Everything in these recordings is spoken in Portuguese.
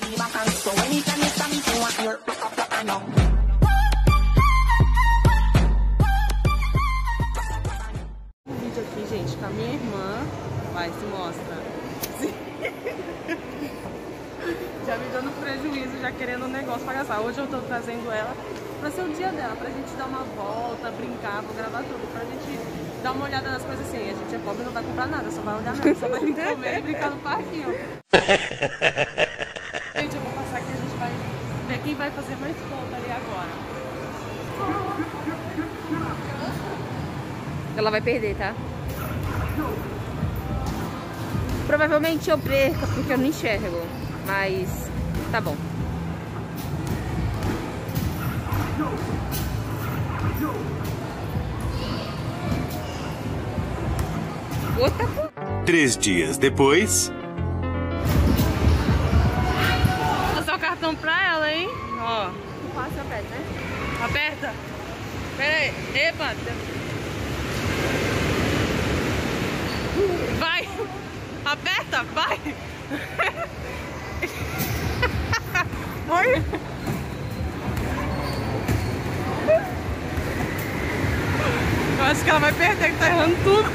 Um vídeo aqui, gente, com a minha irmã. Vai, se mostra. Já me dando prejuízo, já querendo um negócio pra gastar. Hoje eu tô trazendo ela pra ser o dia dela, pra gente dar uma volta, brincar, vou gravar tudo, pra gente dar uma olhada nas coisas assim. A gente é pobre, não vai comprar nada, só vai olhar nada, só vai comer e brincar no parquinho. Gente, eu vou passar aqui, a gente vai ver quem vai fazer mais conta ali agora. Ela vai perder, tá? Provavelmente eu perca porque eu não enxergo, mas tá bom. Outra coisa. 3 dias depois. Vou passar o cartão pra ela, hein? Ó. Tu passa perto, né? Aperta. Pera aí. Epa. Vai. Aperta, vai. Oi. Eu acho que ela vai perder, que tá errando tudo.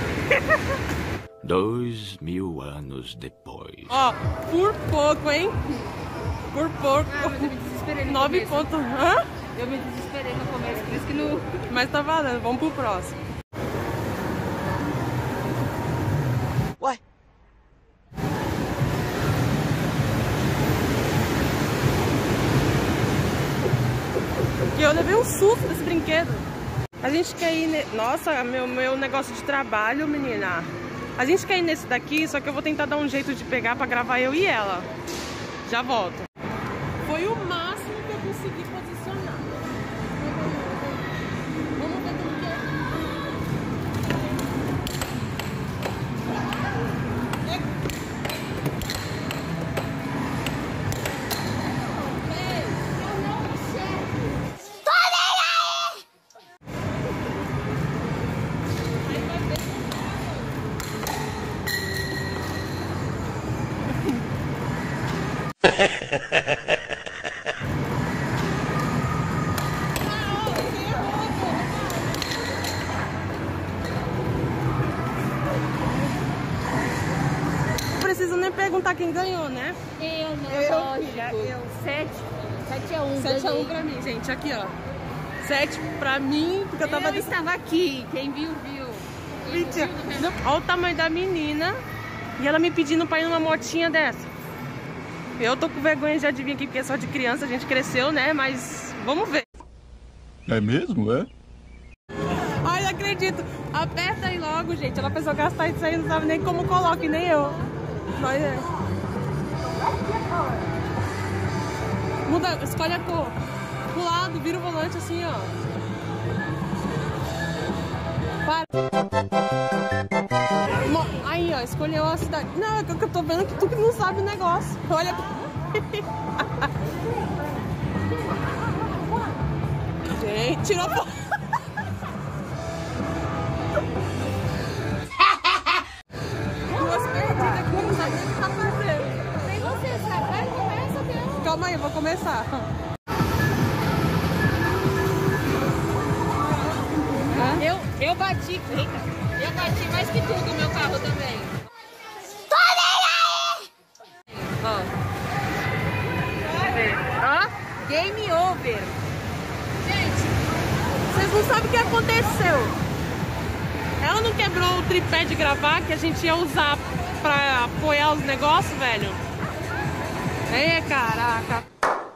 2000 anos depois. Ó, por pouco, hein? Por pouco. Ah, mas eu me desesperei no 9 começo. pontos. Hã? Eu me desesperei no começo, por isso que não... Mas tá valendo, vamos pro próximo. Ué? Que eu levei um susto desse brinquedo. A gente quer ir... Nossa, meu negócio de trabalho, menina. A gente quer ir nesse daqui, só que eu vou tentar dar um jeito de pegar pra gravar eu e ela. Já volto. Foi o máximo que eu consegui posicionar. Vamos ver como que é. Não preciso nem perguntar quem ganhou, né? Eu, né? Lógico. 7 a 1. 7 a 1 pra mim, gente. Aqui, ó. 7 pra mim, porque eu tava... Eu estava aqui. Quem viu, viu. Mentira. Olha o tamanho da menina. E ela me pedindo pra ir numa motinha dessa. Eu tô com vergonha já de vir aqui, porque é só de criança, a gente cresceu, né? Mas vamos ver. É mesmo, é? Ai, não acredito. Aperta aí logo, gente. Ela pensou gastar isso aí, não sabe nem como coloca, nem eu. Mas é. Muda, escolhe a cor. Pro lado, vira o volante assim, ó. Para. Aí, ó, escolheu a cidade. Não, é que eu tô vendo que tu que não sabe o negócio. Olha. Gente, tirou a foto. Duas perdidas aqui, não sabe nem o que tá fazendo. Nem você sabe. Vai, começa, Deus. Calma aí, eu vou começar. Eu bati. Eita. Eu bati mais que tudo no meu carro também. Ó. Ó, game over. Gente, vocês não sabem o que aconteceu. Ela não quebrou o tripé de gravar que a gente ia usar pra apoiar os negócios, velho? É, caraca.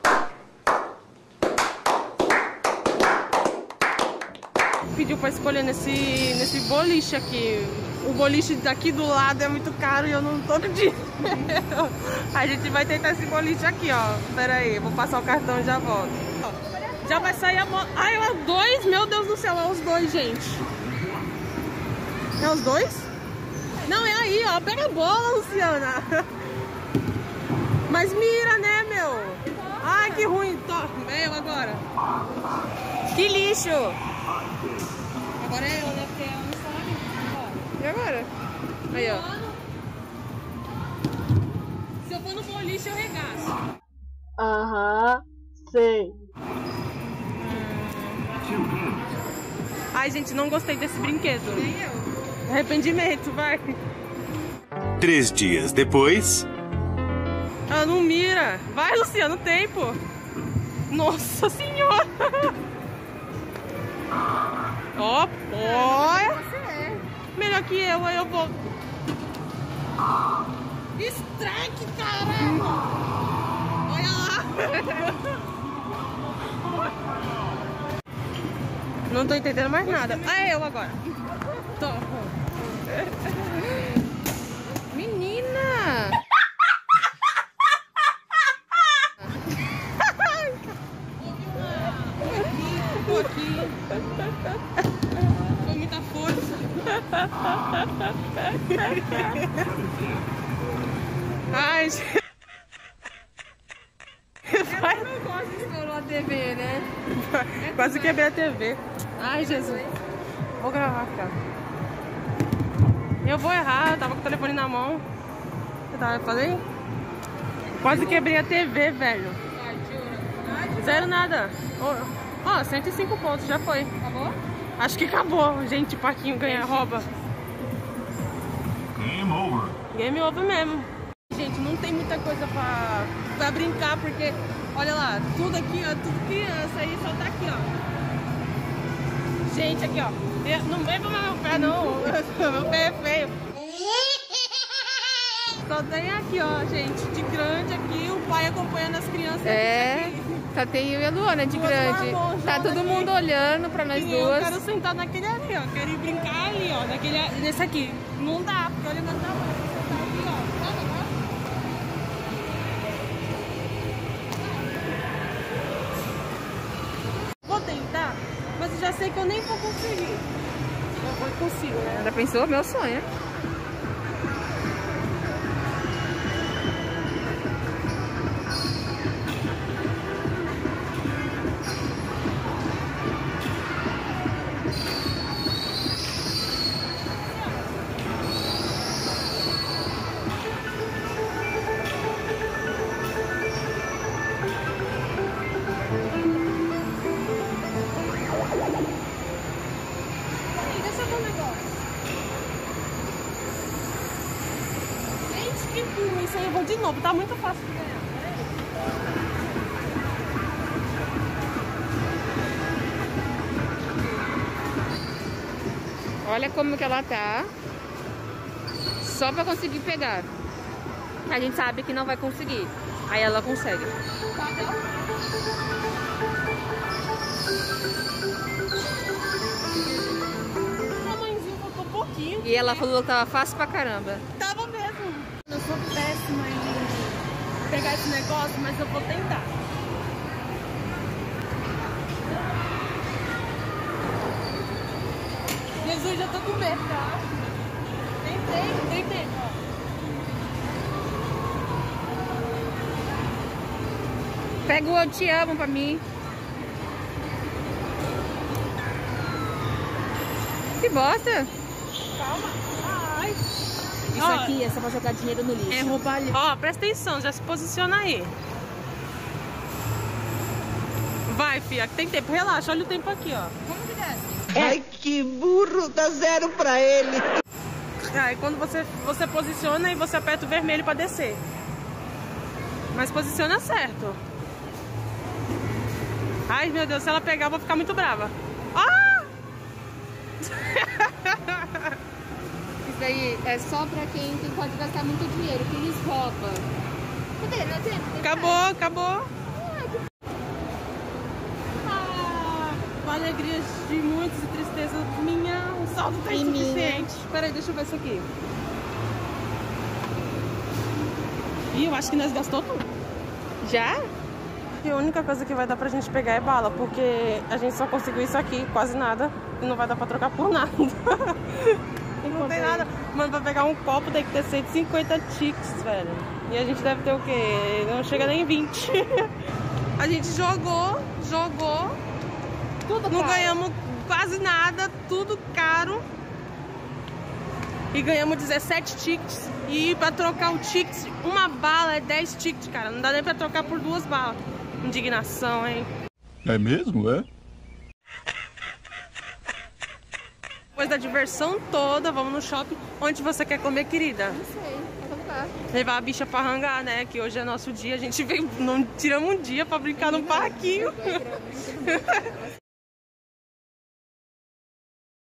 Pediu pra escolher nesse boliche aqui. O boliche daqui do lado é muito caro e eu não tô com dinheiro. A gente vai tentar esse boliche aqui, ó. Pera aí, vou passar o cartão e já volto. Já vai sair a moto. Ai, é os dois? Meu Deus do céu, é os dois, gente. É os dois? Não, é aí, ó. Pega a bola, Luciana. Mas mira, né, meu? Ai, que ruim. Meu, agora. Que lixo. Agora é eu, né? Porque ela não sabe. E agora? Aí, ó. Se eu for no boliche, eu regaço. Aham, sei. Ai, gente, não gostei desse brinquedo. Nem eu. Arrependimento, vai. 3 dias depois. Ah, não mira. Vai, Luciano, tempo. Nossa senhora. Ó, olha. Você é. Melhor que eu, aí eu vou. Strike, caramba. Olha lá. Não tô entendendo mais nada. Ah, é eu agora. Tô. Menina! Tô aqui. Com muita força. Ai, gente. Vai. Eu gosto de estourar a TV, né? Quase quebrei a TV. Ai, Jesus. Vou gravar, cara. Eu vou errar, eu tava com o telefone na mão. Eu falei? Quase quebrei a TV, velho. Zero nada. Ó, 105 pontos, já foi. Acabou? Acho que acabou. Gente, o Paquinho ganha, rouba. Game over. Game over mesmo. Gente, não tem muita coisa pra brincar, porque, olha lá, tudo aqui, ó, tudo criança aí, só tá aqui, ó. Gente, aqui, ó. Não vem pro meu pé, não. Meu pé é feio. Só tem aqui, ó, gente, de grande aqui, o pai acompanhando as crianças. É, só tem eu e a Luana de Duas grande. marmons, Tá ó, todo daqui. mundo olhando pra nós E eu duas. quero sentar naquele ali, ó. Quero ir brincar ali, ó. Nesse aqui. Não dá, porque olha o meu tamanho. Você tá aqui, ó. Tá, tá? Vou tentar, mas eu já sei que eu nem vou conseguir. Eu consigo, né? Já pensou? Meu sonho. Peraí, deixa eu ver um negócio. Gente, que burro. Isso aí eu vou de novo. Tá muito fácil de ganhar. Olha como que ela tá. Só pra conseguir pegar. A gente sabe que não vai conseguir. Aí ela consegue. O tamanhozinho faltou um pouquinho. E ela falou que tava fácil pra caramba. Tava mesmo. Eu sou péssima em pegar esse negócio, mas eu vou tentar. Jesus, já tô com medo, tá? Tentei. Pega o Eu Te Amo pra mim. Que bosta. Calma. Ai. Isso Ó, aqui é só pra jogar dinheiro no lixo. é roubalho. Ó, presta atenção, já se posiciona aí. Vai, fia, tem tempo. Relaxa, olha o tempo aqui, ó. Como que desce? Ai, que burro, dá 0 pra ele. Aí quando você posiciona e você aperta o vermelho pra descer. Mas posiciona certo. Ai, meu Deus, se ela pegar eu vou ficar muito brava. Ah! Isso daí é só pra quem pode gastar muito dinheiro, que eles roubam. Cadê? Não tem? Acabou. Ah, com alegrias de muitos e tristezas minha, o saldo tá insuficiente. Peraí, deixa eu ver isso aqui. Ih, eu acho que nós gastou tudo. Já? E a única coisa que vai dar pra gente pegar é bala, porque a gente só conseguiu isso aqui, quase nada, e não vai dar pra trocar por nada. Não tem nada. Mano, pra pegar um copo tem que ter 150 tickets, velho. E a gente deve ter o quê? Não chega nem 20. A gente jogou, Tudo não caro. ganhamos quase nada, tudo caro. E ganhamos 17 tickets. E pra trocar o ticket, uma bala é 10 tickets, cara. Não dá nem pra trocar por 2 balas. Indignação, hein? É mesmo, é? Depois da diversão toda, vamos no shopping. Onde você quer comer, querida? Não sei, vamos lá. Levar a bicha pra rangar, né? Que hoje é nosso dia. A gente veio, não tiramos um dia pra brincar no parquinho.